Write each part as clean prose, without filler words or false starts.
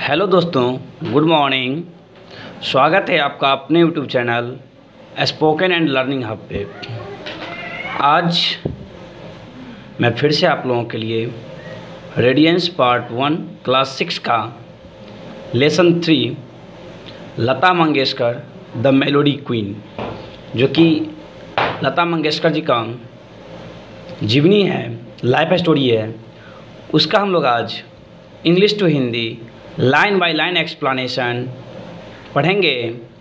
Hello दोस्तों, good morning. स्वागत है आपका अपने YouTube channel spoken and learning hub पे। आज मैं फिर से आप लोगों के लिए रेडियंस पार्ट 1 क्लास 6 का lesson 3 Lata Mangeshkar the melody queen, जो कि लता मंगेशकर जी का जीवनी है, लाइफ स्टोरी है, उसका हम लोग आज English to Hindi line by line explanation पढ़ेंगे।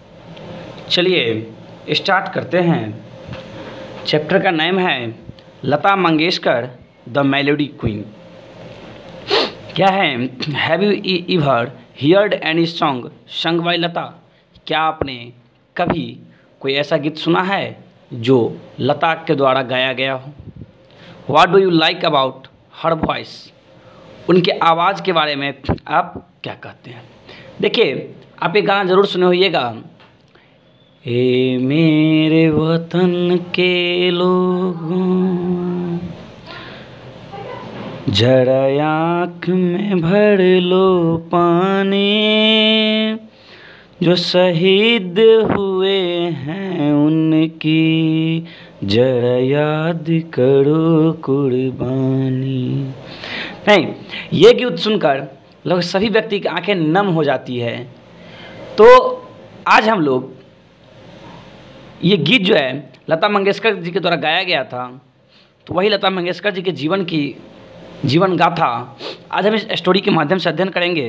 चलिए स्टार्ट करते हैं। चैप्टर का नाम है Lata Mangeshkar the melody queen. क्या है? Have you ever heard any song sung by Lata? क्या आपने कभी कोई ऐसा गीत सुना है जो लता के द्वारा गाया गया हो? What do you like about her voice? उनके आवाज़ के बारे में आप क्या कहते हैं? देखिए, आप एक गाना ज़रूर सुने होइएगा, ए मेरे वतन के लोगों जरा आँख में भर लो पानी, जो शहीद हुए हैं उनकी जरा याद करो कुर्बानी। नहीं, ये गीत सुनकर लोग सभी व्यक्ति की आंखें नम हो जाती है। तो आज हम लोग ये गीत जो है लता मंगेशकर जी के द्वारा गाया गया था, तो वही लता मंगेशकर जी के जीवन गाथा आज हम इस स्टोरी के माध्यम से अध्ययन करेंगे।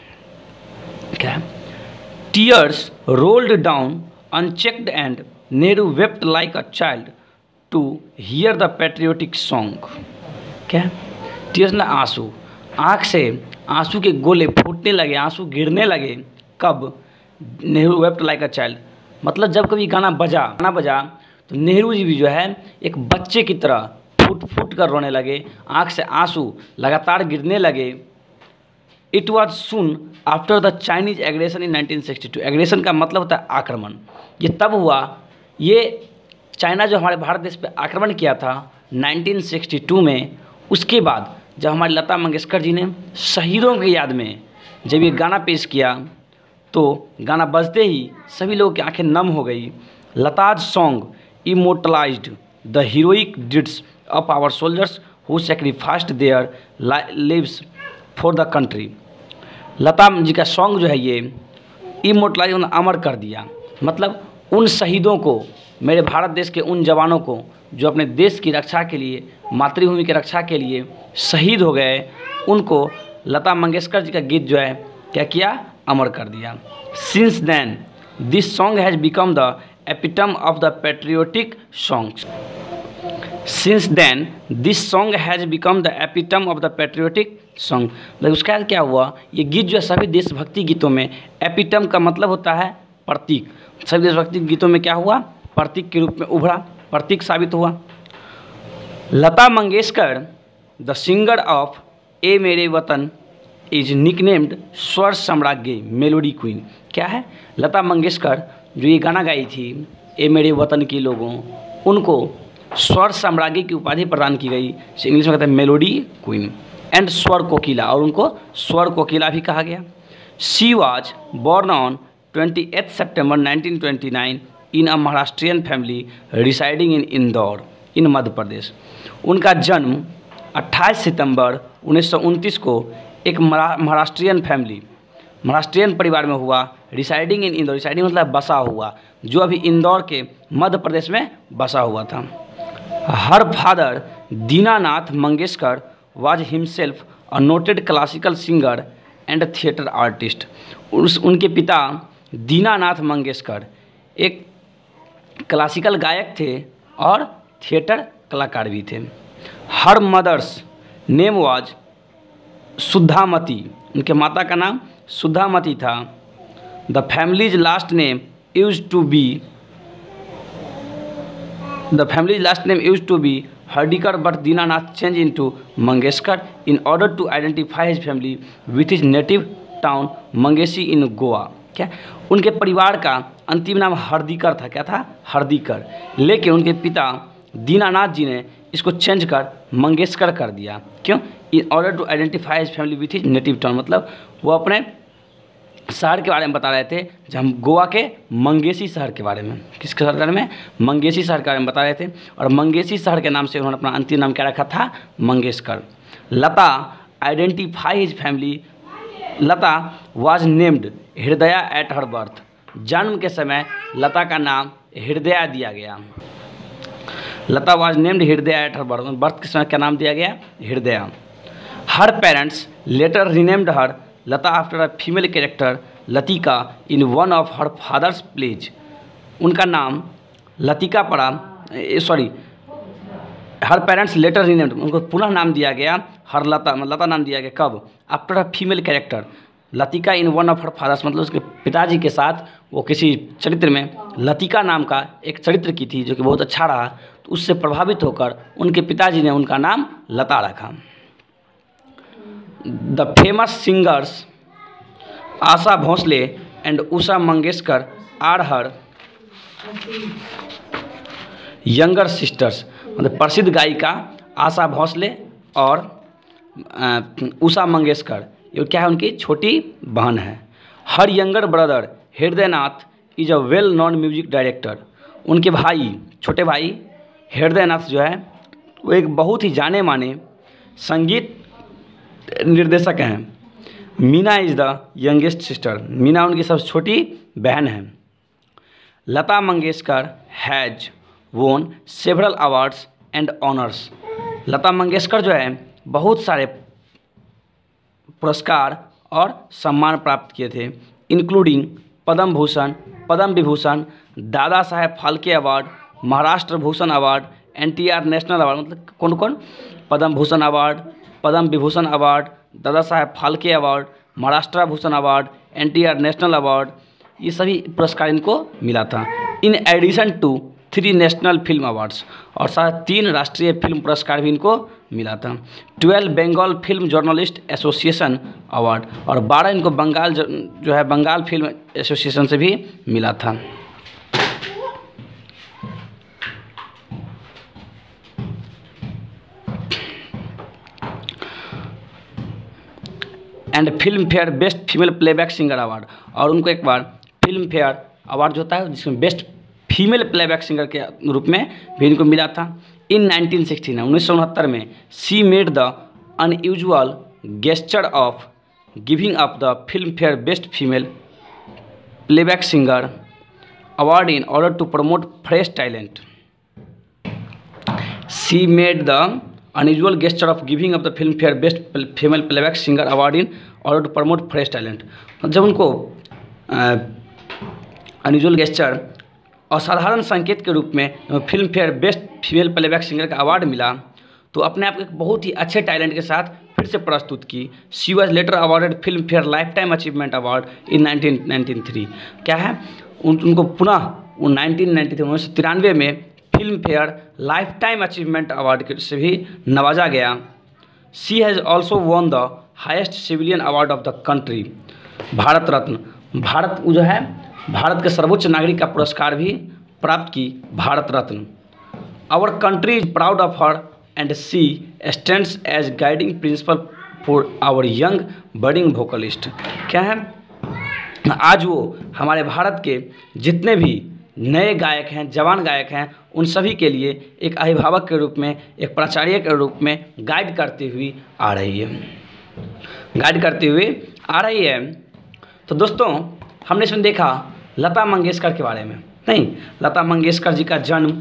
क्या? Tears rolled down unchecked and Nehru wept like a child to hear the patriotic song. क्या? टीयर्स ना आंसू, आँख से आंसू के गोले फूटने लगे, आंसू गिरने लगे। कब? Nehru wept like a child, मतलब जब कभी गाना बजा तो नेहरू जी भी जो है एक बच्चे की तरह फूट कर रोने लगे, आँख से आंसू लगातार गिरने लगे। It was soon after the Chinese aggression in 1962। Aggression का मतलब होता है आक्रमण। ये तब हुआ, ये चाइना जो हमारे भारत देश पे आक्रमण किया था 1962 में। उसके बाद जब हमारी लता मंगेशकर जी ने शहीदों की याद में जब ये गाना पेश किया, तो गाना बजते ही सभी लोगों की आंखें नम हो गई। Lata's song immortalised the heroic deeds of our soldiers who sacrificed their lives for the country. Lata ji का सॉन्ग जो है ये इमोर्टलाइज, उन्होंने अमर कर दिया, मतलब उन शहीदों को, मेरे भारत देश के उन जवानों को जो अपने देश की रक्षा के लिए, मातृभूमि की रक्षा के लिए शहीद हो गए, उनको लता मंगेशकर जी का गीत जो है क्या किया? अमर कर दिया। Since then this song has become the epitome of the patriotic songs. Since then this song has become the epitome of the patriotic song. मतलब उसका क्या हुआ? ये गीत जो है सभी देशभक्ति गीतों में, एपिटम का मतलब होता है प्रतीक, सभी देशभक्ति गीतों में क्या हुआ? प्रतीक के रूप में उभरा, प्रतीक साबित हुआ। Lata Mangeshkar the singer of Ae Mere Watan is nicknamed स्वर साम्राज्ञी मेलोडी क्वीन। क्या है? लता मंगेशकर जो ये गाना गाई थी, ए मेरे वतन के लोगों, उनको स्वर साम्राज्ञी की उपाधि प्रदान की गई। इंग्लिश में कहते हैं मेलोडी क्वीन एंड स्वर कोकिला, और उनको स्वर कोकिला भी कहा गया। She was born on 28 September 1929 in a Maharashtrian family residing in Indore in Madhya Pradesh. उनका जन्म 28 सितंबर 1929 को एक महाराष्ट्रियन परिवार में हुआ। रिसाइडिंग इन इंदौर, रिसाइडिंग मतलब बसा हुआ, जो अभी इंदौर के मध्य प्रदेश में बसा हुआ था। Her father Dinanath Mangeshkar was himself a noted classical singer and theatre artist. उनके पिता दीनानाथ मंगेशकर एक क्लासिकल गायक थे और थिएटर कलाकार भी थे। Her mother's name was Sudhamati, उनके माता का नाम सुधामती था। The family's last name used to be Hardikar, but Dinanath change into Mangeshkar in order to identify his family with his native town Mangeshi in Goa. क्या? उनके परिवार का अंतिम नाम हर्दिकर था। क्या था? हर्दिकर। लेकिन उनके पिता दीनानाथ जी ने इसको चेंज कर मंगेशकर कर दिया। क्यों? In order to identify his family with his native town, मतलब वो अपने शहर के बारे में बता रहे थे, जब हम गोवा के मंगेशी शहर के बारे में, किसके शहर के बारे में, मंगेशी शहर के बारे में बता रहे थे। और मंगेशी शहर के नाम से उन्होंने अपना अंतिम नाम क्या रखा था, Mangeshkar. Lata identify his family, Lata was named Hridaya at her birth, जन्म के समय लता का नाम हृदया दिया गया। Lata was named Hridaya at her birth, birth के समय क्या नाम दिया गया, Hridaya. Her parents later renamed her Lata after a female character Latika in one of her father's plays, उनका नाम लतिका पड़ा, sorry her parents later renamed, उनको पुनः नाम दिया गया हर लता, लता नाम दिया गया कब, after a female character Latika in one of her father's, मतलब उसके पिताजी के साथ वो किसी चरित्र में लतिका नाम का एक चरित्र की थी जो कि बहुत अच्छा रहा, तो उससे प्रभावित होकर उनके पिताजी ने उनका नाम लता रखा। The famous singers Asha Bhosle and Usha Mangeshkar are her younger sisters, मतलब प्रसिद्ध गायिका आशा भोसले और उषा मंगेशकर ये क्या है, उनकी छोटी बहन है। Her younger brother Hridaynath is a well known music director, उनके भाई, छोटे भाई हृदयनाथ जो है वो एक बहुत ही जाने माने संगीत निर्देशक हैं। Meena is the youngest sister, Meena उनकी सबसे छोटी बहन है। Lata Mangeshkar has won several awards and honours, Lata Mangeshkar जो है बहुत सारे पुरस्कार और सम्मान प्राप्त किए थे, including Padma Bhushan, Padma Vibhushan, Dadasaheb Phalke award, Maharashtra Bhushan award, NTR national award, मतलब कौन कौन, Padma Bhushan award, Padma Vibhushan award, Dadasaheb Phalke award, Maharashtra Bhushan award, NTR national award, ये सभी पुरस्कार इनको मिला था। In addition to 3 national film awards, और साथ 3 राष्ट्रीय फिल्म पुरस्कार भी इनको मिला था। 12 Bengal film journalist association award, और 12 इनको बंगाल जो है बंगाल फिल्म एसोसिएशन से भी मिला था। And Filmfare best female playback singer award, और उनको एक बार फिल्म फेयर अवार्ड जो होता है जिसमें बेस्ट फीमेल प्लेबैक सिंगर के रूप में भी इनको मिला था। इन 1969 में she made the unusual gesture of giving up the Filmfare best female playback singer award in order to promote fresh talent. She made the unusual gesture of giving up the film fair best female playback singer award in order to promote fresh talent, जब उनको unusual gesture असाधारण संकेत के रूप में Filmfare best female playback singer का award मिला, तो अपने आप एक बहुत ही अच्छे टैलेंट के साथ फिर से प्रस्तुत की। She was later awarded Filmfare lifetime achievement award in 1993, क्या है उनको पुनः 1993 में Filmfare lifetime achievement award से भी नवाजा गया। She has also won the highest civilian award of the country, Bharat Ratna, Bharat जो है भारत के सर्वोच्च नागरिक का पुरस्कार भी प्राप्त की, Bharat Ratna. Our country is proud of her and she stands as guiding principle for our young budding vocalist, क्या है आज वो हमारे भारत के जितने भी नए गायक हैं, जवान गायक हैं, उन सभी के लिए एक अभिभावक के रूप में, एक प्राचार्य के रूप में गाइड करती हुई आ रही है, तो दोस्तों हमने इसमें देखा लता मंगेशकर के बारे में। नहीं, लता मंगेशकर जी का जन्म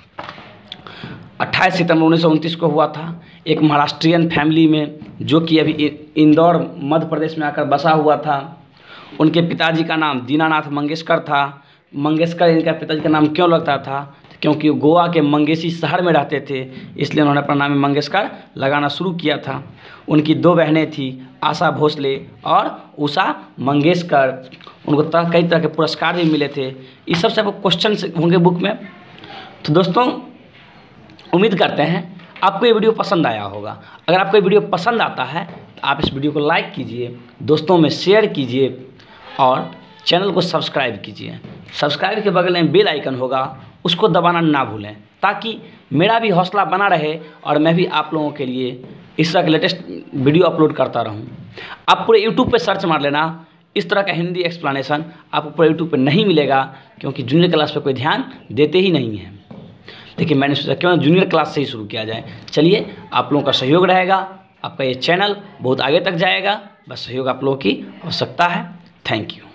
28 सितंबर 1929 को हुआ था, एक महाराष्ट्रियन फैमिली में जो कि अभी इंदौर मध्य प्रदेश में आकर बसा हुआ था। उनके पिताजी का नाम दीनानाथ मंगेशकर था। मंगेशकर इनका पिताजी का नाम क्यों लगता था, क्योंकि वो गोवा के मंगेशी शहर में रहते थे, इसलिए उन्होंने अपना नाम मंगेशकर लगाना शुरू किया था। उनकी 2 बहनें थी, आशा भोसले और उषा मंगेशकर। उनको कई तरह के पुरस्कार भी मिले थे। इस सब से आपको क्वेश्चन होंगे बुक में। तो दोस्तों उम्मीद करते हैं आपको ये वीडियो पसंद आया होगा। अगर आपको ये वीडियो पसंद आता है तो आप इस वीडियो को लाइक कीजिए, दोस्तों में शेयर कीजिए और चैनल को सब्सक्राइब कीजिए। सब्सक्राइब के बगल में बेल आइकन होगा, उसको दबाना ना भूलें, ताकि मेरा भी हौसला बना रहे और मैं भी आप लोगों के लिए इस तरह के लेटेस्ट वीडियो अपलोड करता रहूं। आप पूरे यूट्यूब पे सर्च मार लेना इस तरह का हिंदी एक्सप्लेनेशन आपको पूरे यूट्यूब पर नहीं मिलेगा, क्योंकि जूनियर क्लास पर कोई ध्यान देते ही नहीं है। लेकिन मैंने सोचा क्यों जूनियर क्लास से ही शुरू किया जाए। चलिए, आप लोगों का सहयोग रहेगा, आपका ये चैनल बहुत आगे तक जाएगा, बस सहयोग आप लोगों की आवश्यकता है। Thank you.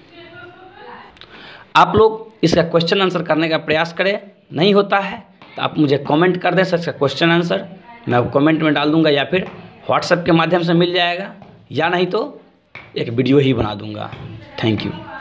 आप लोग इसका क्वेश्चन आंसर करने का प्रयास करें, नहीं होता है तो आप मुझे कमेंट कर दें सर, इसका क्वेश्चन आंसर मैं आपको कमेंट में डाल दूंगा, या फिर व्हाट्सएप के माध्यम से मिल जाएगा, या नहीं तो एक वीडियो ही बना दूंगा। Thank you.